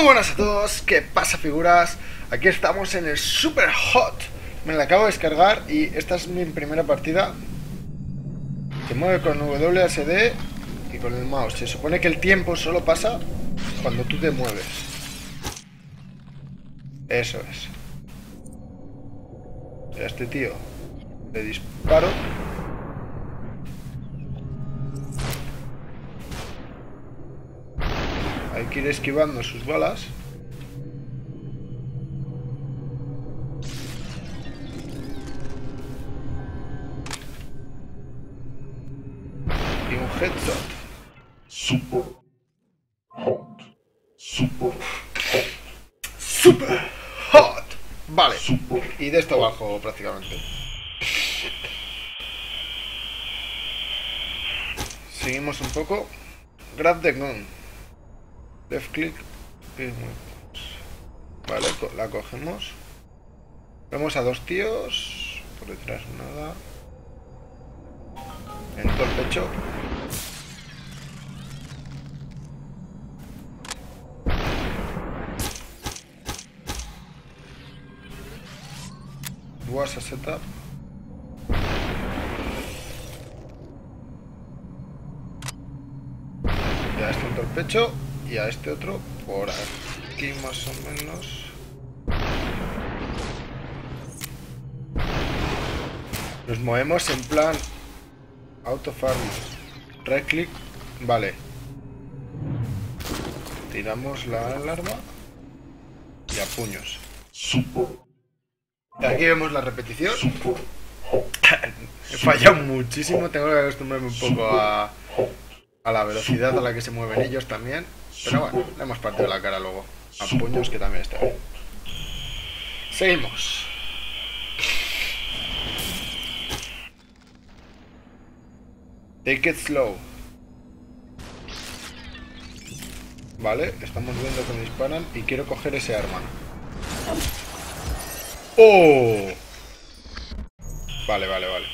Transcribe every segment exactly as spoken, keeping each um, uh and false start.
Muy buenas a todos, ¿qué pasa, figuras? Aquí estamos en el Super Hot. Me la acabo de descargar y esta es mi primera partida. Se mueve con W S D y con el mouse. Se supone que el tiempo solo pasa cuando tú te mueves. Eso es. A este tío le disparo. Hay que ir esquivando sus balas. Y un headshot. Super hot. Super hot. Super hot. Vale. Super. Y de esto abajo prácticamente. Seguimos un poco. Grab the gun. Left click. Vale, la cogemos. Vemos a dos tíos. Por detrás nada. En todo el pecho. Was a setup. Y a este en todo el pecho. Y a este otro por aquí más o menos. Nos movemos en plan auto farm. Right click. Vale. Tiramos la alarma. Y a puños. Super. Y aquí vemos la repetición. Super hot. He fallado muchísimo. Tengo que acostumbrarme un poco a, a la velocidad a la que se mueven ellos también. Pero bueno, le hemos partido la cara luego. A puños, que también está bien. Seguimos. Take it slow. Vale, estamos viendo que me disparan y quiero coger ese arma. ¡Oh! Vale, vale, vale.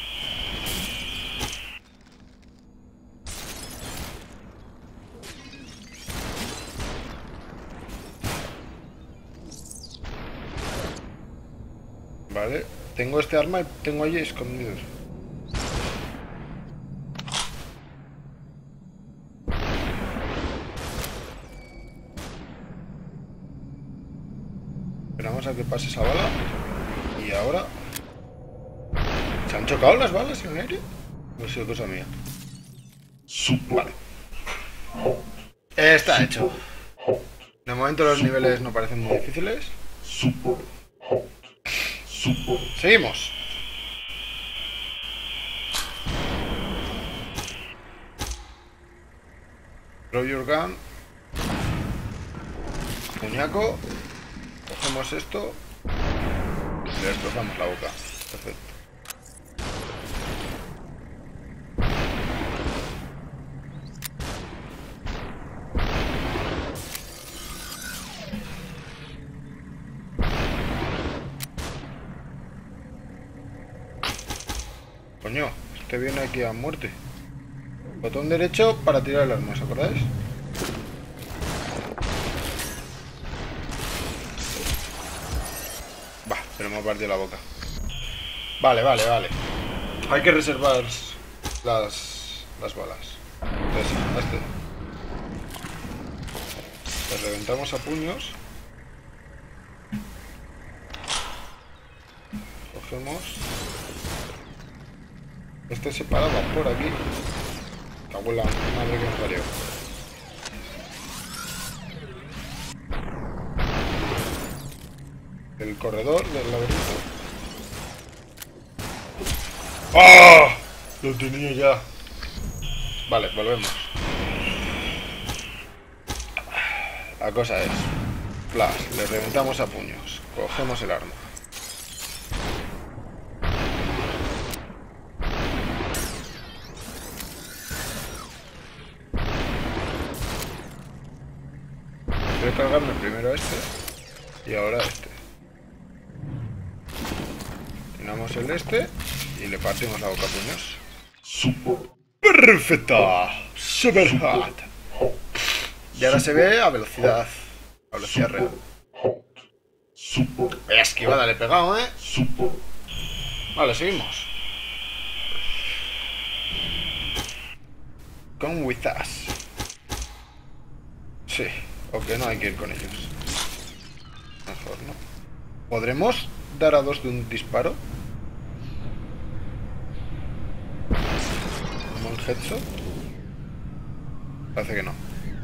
Vale, tengo este arma y tengo allí escondidos. Esperamos a que pase esa bala. Y ahora... ¿Se han chocado las balas en aire? No ha sido cosa mía. Super. Vale. Está hecho. De momento los niveles no parecen muy difíciles. Super hot. Super. Seguimos. Throw your gun. Puñaco. Cogemos esto. Y le destrozamos la boca. Perfecto. Coño, este viene aquí a muerte. Botón derecho para tirar el arma, ¿os acordáis? Va, pero me ha partido la boca. Vale, vale, vale. Hay que reservar las, las balas. Entonces, a este. Le reventamos a puños. Cogemos. Este se paraba por aquí. Cago en la madre que nos parió. El corredor del laberinto. ¡Ah! Lo tenía ya. Vale, volvemos. La cosa es... Flash, le reventamos a puños. Cogemos el arma. Voy a cargarme primero este y ahora este. Tiramos el este y le partimos la boca a puños. Super. ¡Perfecta! ¡Super hot! Y ahora se ve a velocidad A velocidad real. Hot. Super. Vaya esquivada le he pegado, ¿eh? Super. Vale, seguimos. Come with us. Sí, ok, no hay que ir con ellos. Mejor, ¿no? ¿Podremos dar a dos de un disparo? ¿Como un headshot? Parece que no.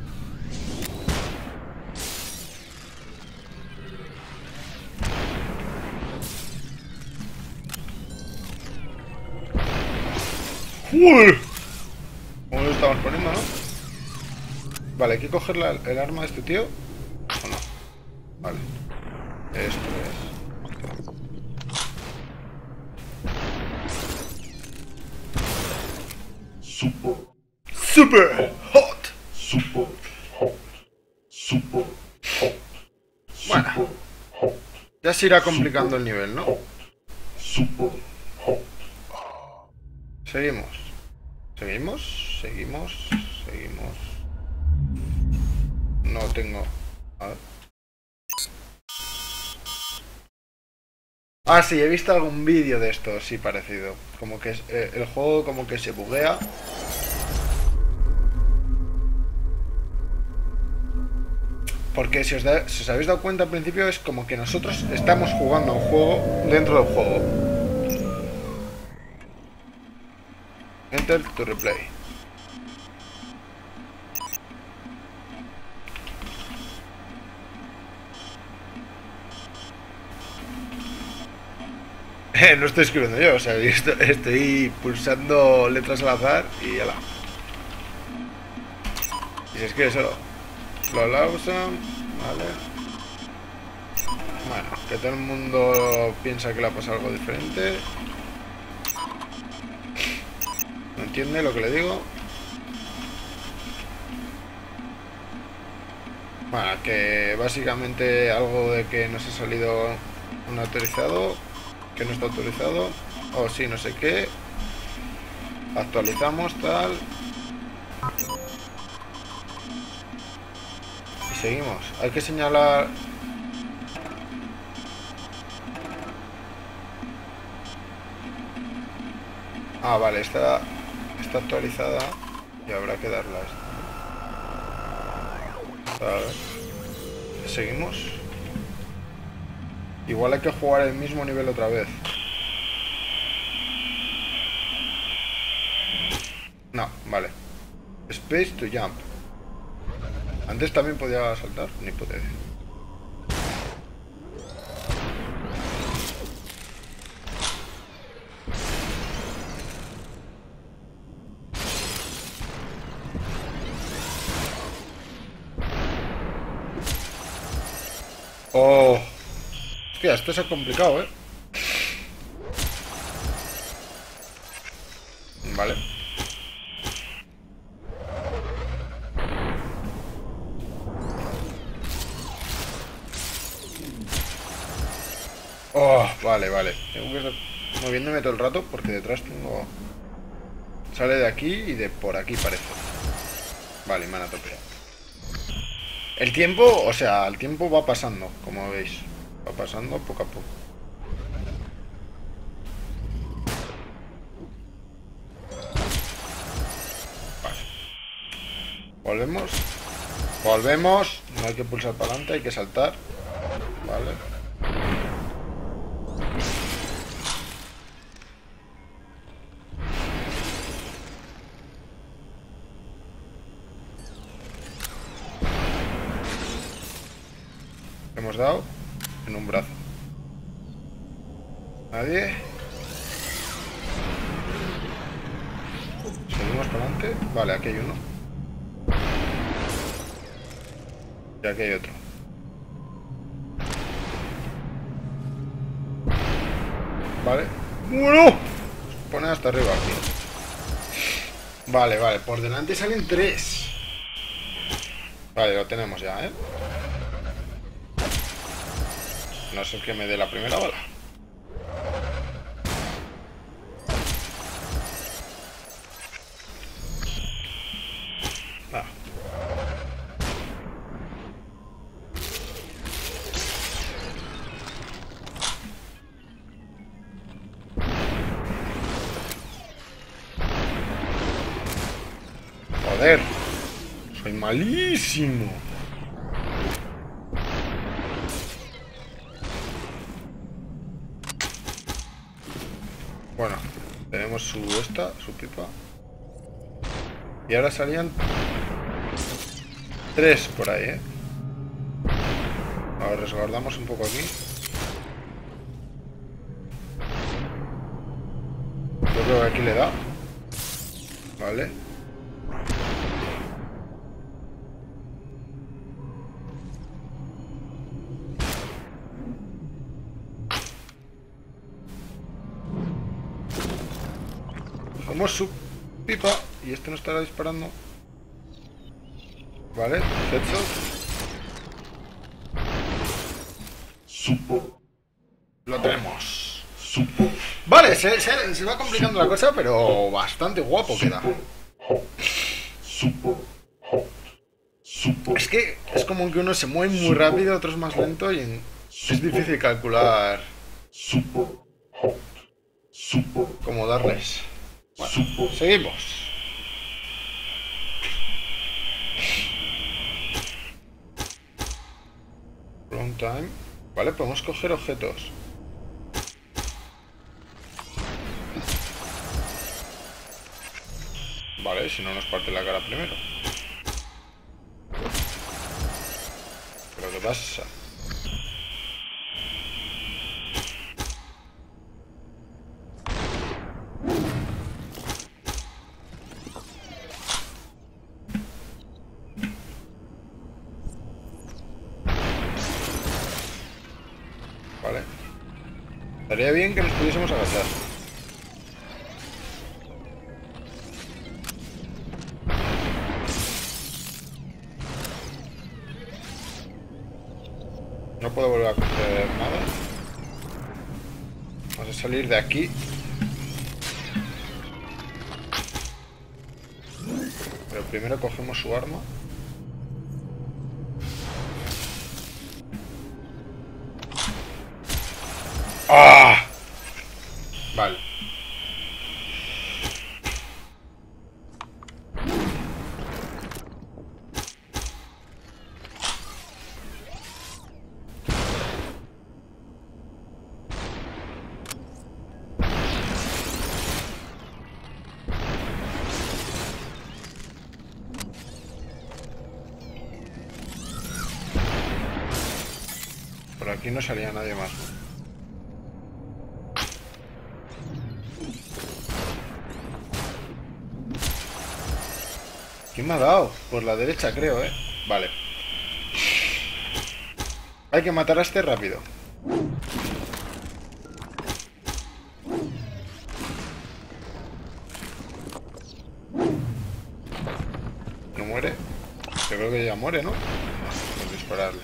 ¡Uy! ¿Cómo lo estamos poniendo, no? Vale, hay que coger la, el arma de este tío. ¿O no? Vale. Esto es. Super. Super hot. Super hot. Super hot. Bueno. Hot. Ya se irá complicando el nivel, ¿no? Super hot. Seguimos. Seguimos. Seguimos. Seguimos. No tengo... A ver. Ah, sí, he visto algún vídeo de esto, sí, parecido. Como que eh, el juego como que se buguea. Porque si os, da, si os habéis dado cuenta al principio es como que nosotros estamos jugando a un juego dentro del juego. Enter to replay. Eh, no estoy escribiendo yo, o sea, estoy pulsando letras al azar y ya la. Y se escribe solo. Lo Lawson, vale. Bueno, que todo el mundo piensa que le ha pasado algo diferente. ¿No entiende lo que le digo? Bueno, que básicamente algo de que nos ha salido un autorizado, que no está autorizado, o sí, no sé qué. Actualizamos, tal. Y seguimos. Hay que señalar... Ah, vale, está, está actualizada y habrá que darla a esta. A ver. Seguimos. Igual hay que jugar el mismo nivel otra vez. No, vale. Space to jump. Antes también podía saltar, ni podía decir. Oh. Hostia, esto se ha complicado, ¿eh? Vale. Oh, vale, vale. Tengo que estar moviéndome todo el rato porque detrás tengo... Sale de aquí y de por aquí parece. Vale, me han atropellado. El tiempo, o sea, el tiempo va pasando, como veis. Va pasando poco a poco. Vale. Volvemos. Volvemos. No hay que pulsar para adelante, hay que saltar. Vale. Hemos dado en un brazo. Nadie. Seguimos para adelante. Vale, aquí hay uno. Y aquí hay otro. Vale. ¡Bueno! Pone hasta arriba aquí. Vale, vale. Por delante salen tres. Vale, lo tenemos ya, ¿eh? No sé que me dé la primera bala. Ah. Joder. Soy malísimo. Bueno, tenemos su esta, su pipa. Y ahora salían tres por ahí, ¿eh? Ahora resguardamos un poco aquí. Yo creo que aquí le da. Vale. Cogemos su pipa y este no estará disparando. Vale, headshot. Super. Lo tenemos. Super. Vale, se, se, se va complicando la cosa, pero bastante guapo queda. Hot. Super. Hot. Super. Es que es como que uno se mueve muy rápido, otros más lento y en- es difícil calcular Super. Hot. Super. cómo darles. Bueno, Super. seguimos. Long time. Vale, podemos coger objetos. Vale, si no nos parte la cara primero. ¿Pero qué pasa? Vale. Estaría bien que nos pudiésemos agachar. No puedo volver a coger nada. Vamos a salir de aquí. Pero primero cogemos su arma. ¡Ah! Vale. Por aquí no salía nadie más. ¿Quién me ha dado? Por la derecha, creo, ¿eh? Vale. Hay que matar a este rápido. ¿No muere? Yo creo que ya muere, ¿no? Vamos a dispararle.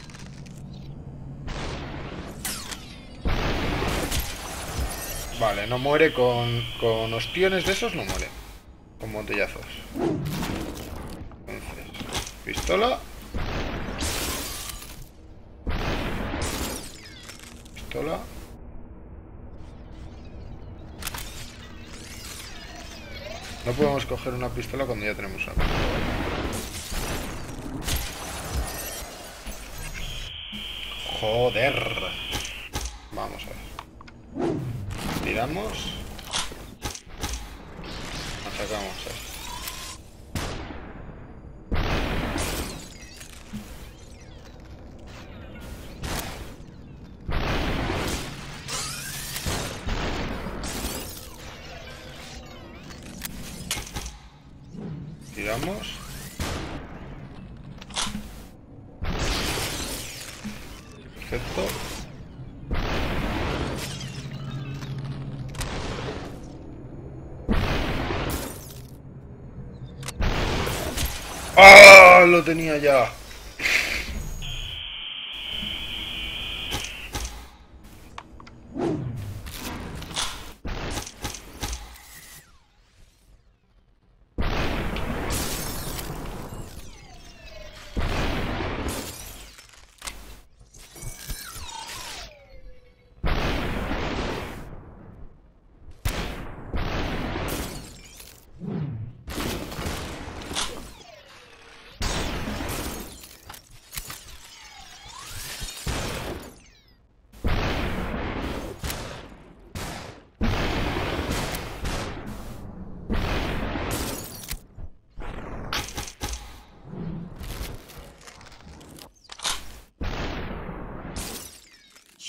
Vale, no muere con, con ostiones de esos, no muere. Con botellazos. Entonces, pistola. Pistola. No podemos coger una pistola cuando ya tenemos una pistola. Joder. Vamos a ver. Tiramos. Atacamos a esto. Tiramos. Perfecto. ¡Ah! Lo tenía ya.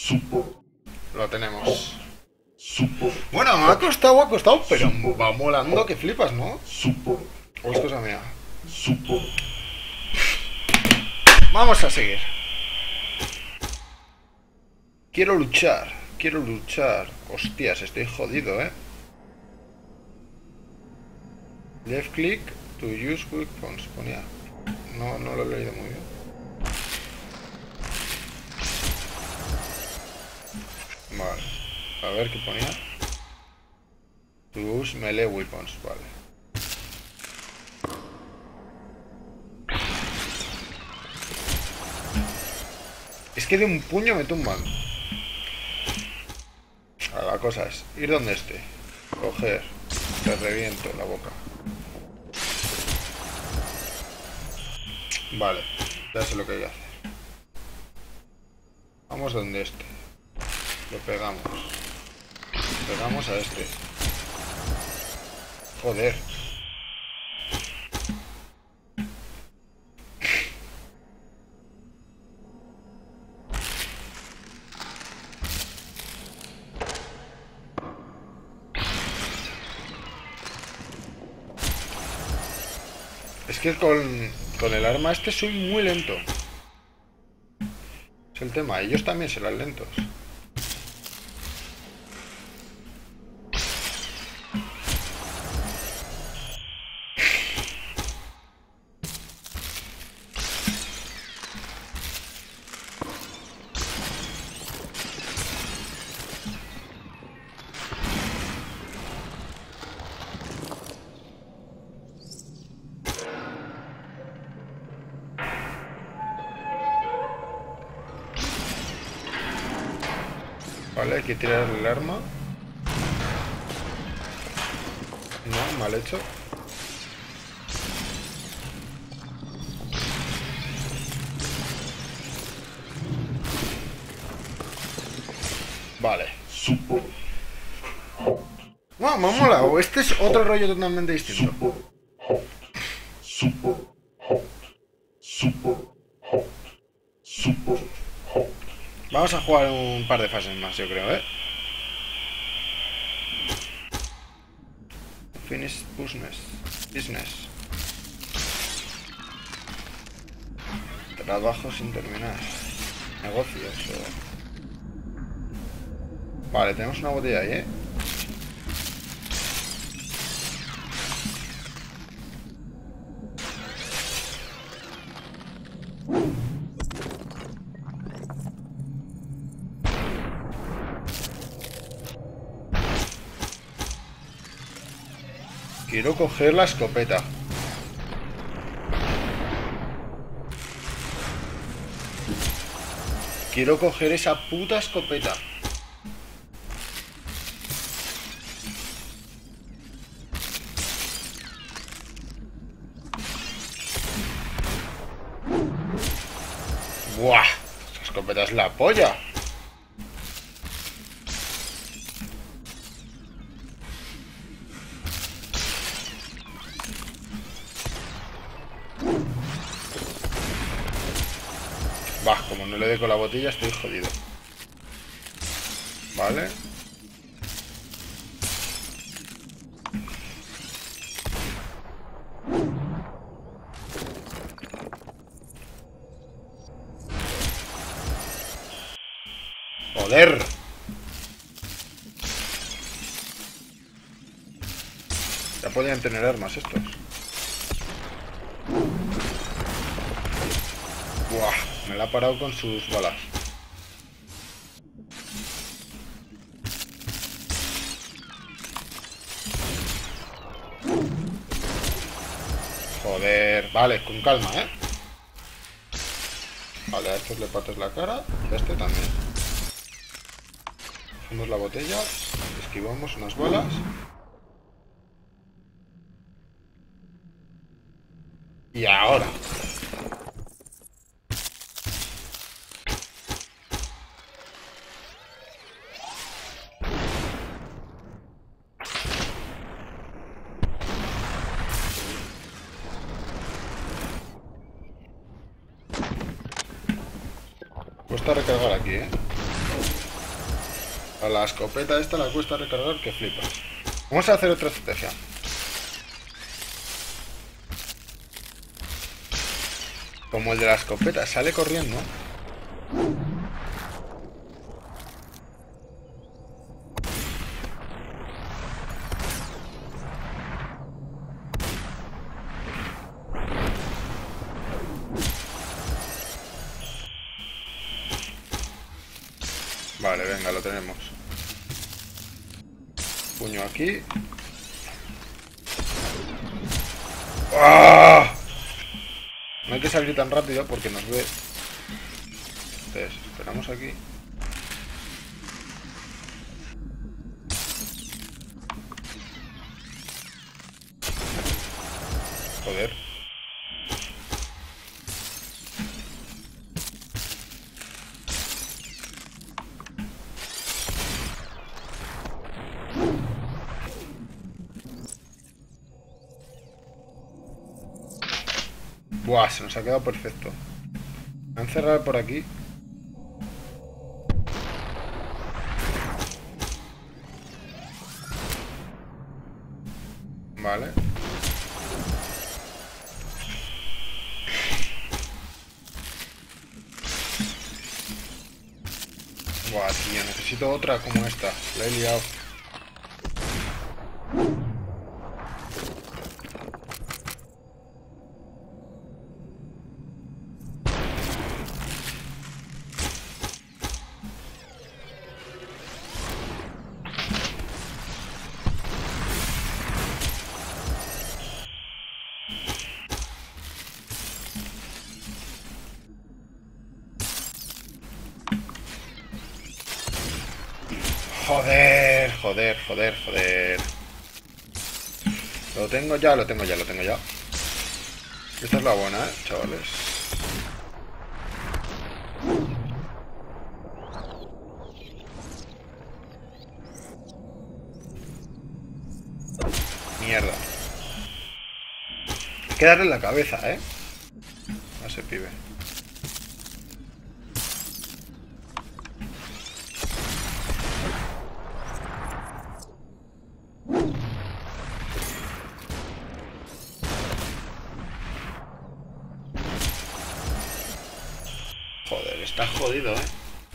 Super. Lo tenemos. Super. Bueno, ha costado, ha costado, pero va molando que flipas, ¿no? Super. ¿O es cosa mía? Super. Vamos a seguir. Quiero luchar, quiero luchar. Hostias, estoy jodido, ¿eh? Left click to use weapons. Ponía. No, no lo he leído muy bien. Vale. A ver qué ponía. To use melee weapons. Vale. Es que de un puño me tumban. La cosa es ir donde esté. Coger. Te reviento la boca. Vale. Ya sé lo que hay que hacer. Vamos donde esté. Lo pegamos. Pegamos a este. Joder. Es que con, con el arma este soy muy lento. Es el tema. Ellos también serán lentos. Vale, hay que tirar el arma. No, mal hecho. Vale. Super. No, me ha molado. Este es otro rollo totalmente distinto. Super. Hot. Super. Hot. Super. Hot. Vamos a jugar un par de fases más, yo creo, ¿eh? Finish business. Business. Trabajo sin terminar. Negocios. O... Vale, tenemos una botella ahí, ¿eh? Quiero coger la escopeta. Quiero coger esa puta escopeta. ¡Buah! Esa escopeta es la polla. Bah, como no le dé con la botella estoy jodido. Vale. Joder. Ya podían tener armas estos. Buah, me la ha parado con sus balas. Joder, vale, con calma, ¿eh? Vale, a estos le partes la cara y a este también. Cogemos la botella, esquivamos unas balas. Y ahora. Cuesta recargar aquí, ¿eh? A la escopeta esta la cuesta recargar que flipas. Vamos a hacer otra estrategia. Como el de la escopeta sale corriendo. Vale, venga, lo tenemos. Puño aquí. ¡Ah! No hay que salir tan rápido porque nos ve. Entonces, esperamos aquí. Joder. Buah, se nos ha quedado perfecto. Me han cerrado por aquí. Vale. Buah, tío, necesito otra como esta. La he liado. Joder, joder, joder, joder. Lo tengo ya, lo tengo ya, lo tengo ya. Esta es la buena, ¿eh, chavales? Mierda. Hay que darle en la cabeza, ¿eh? A ese pibe. Joder, está jodido, ¿eh?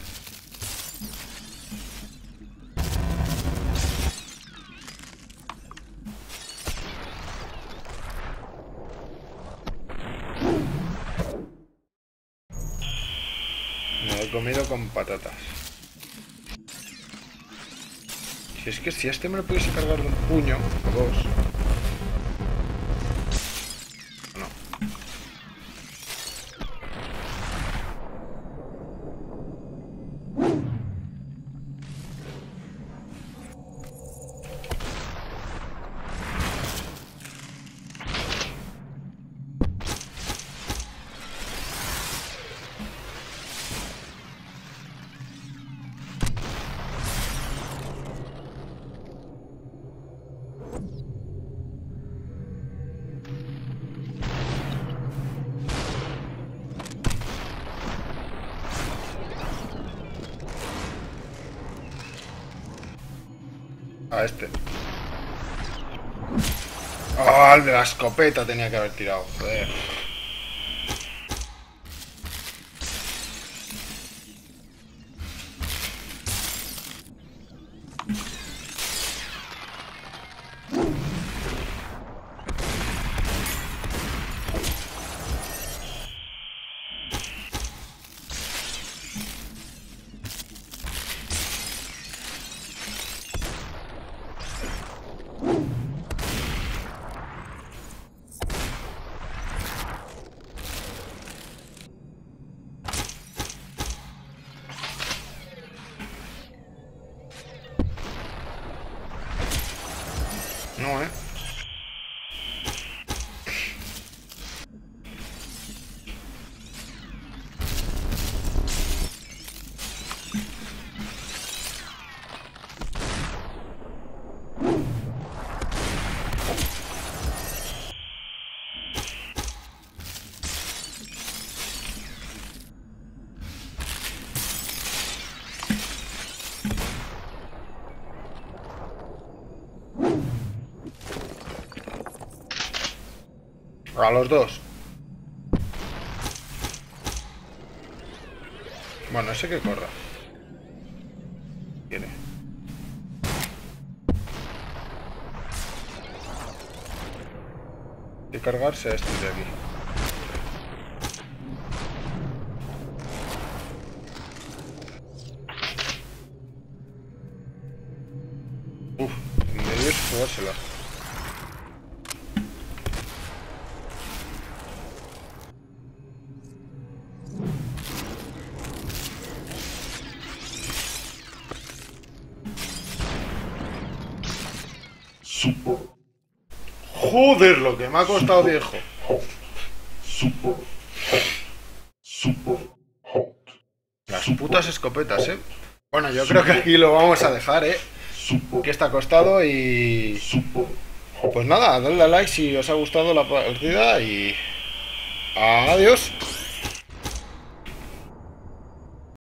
Me lo he comido con patatas. Si es que si este me lo pudiese cargar de un puño o dos. No. A este. Ah, el de la escopeta tenía que haber tirado, joder. No, eh. A los dos. Bueno, ese que corra. Tiene. Hay que cargarse a este de aquí. Uf, debió jugársela. Super Joder, lo que me ha costado, viejo. hot. Super hot. Super hot. Las putas escopetas, eh. Bueno, yo creo que aquí lo vamos a dejar, eh. Super, Que está costado y... super hot. Pues nada, dadle a like si os ha gustado la partida y... Adiós.